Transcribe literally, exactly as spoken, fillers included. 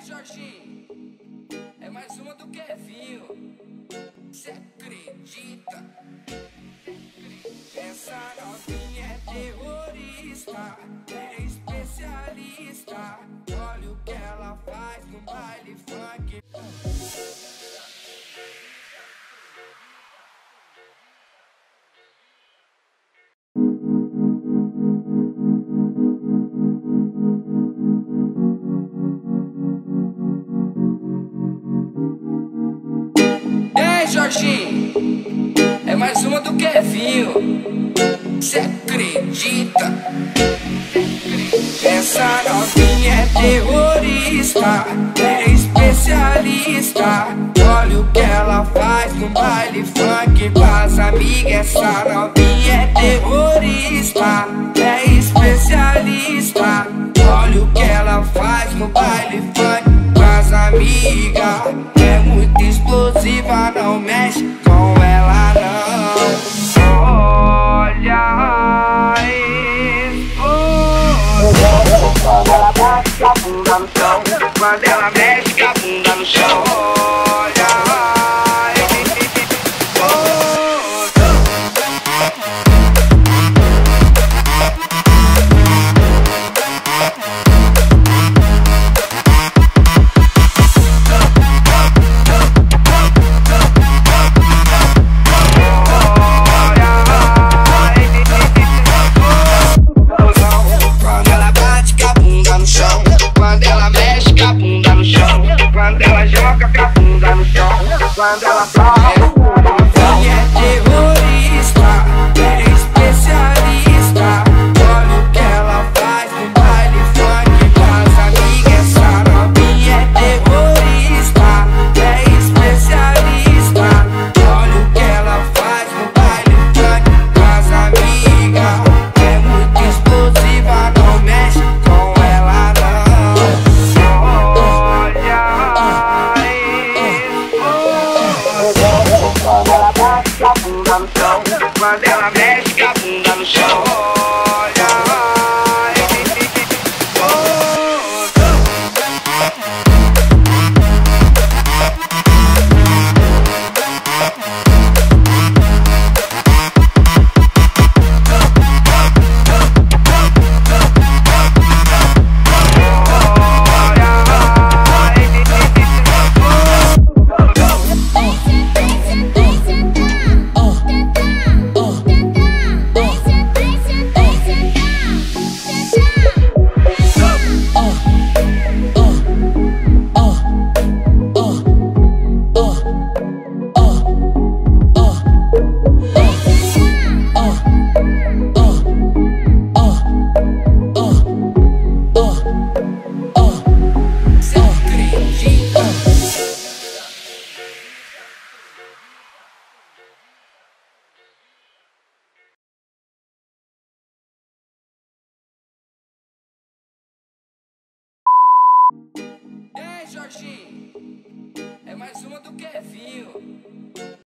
Jorginho, é mais uma do Kevinho. Cê acredita? Essa novinha é terrorista, é especialista. Olha o que ela faz no baile funk. Ei, Jorginho, é mais uma do Kevinho. Cê acredita? Essa novinha é terrorista, é especialista. Olha o que ela faz no baile funk com as amigas. Essa novinha é terrorista, é especialista. Olha o que ela faz no baile funk com as amigas. É muito explosiva, não mexe com ela não. Olha isso. Quando ela bate com a bunda no chão, quando ela mexe com a bunda no chão. Olha quando ela fala, novinha é terrorista, é especialista. Olha o que ela faz no baile funk com as amigas. Essa novinha é terrorista, é especialista. Olha o que ela faz no baile funk com as amigas. É muito explosiva, não mexe com ela não. Quando ela bate com a bunda no chão, quando ela mexe com a bunda no chão. Olha, Ei, Jorginho, é mais uma do Kevinho.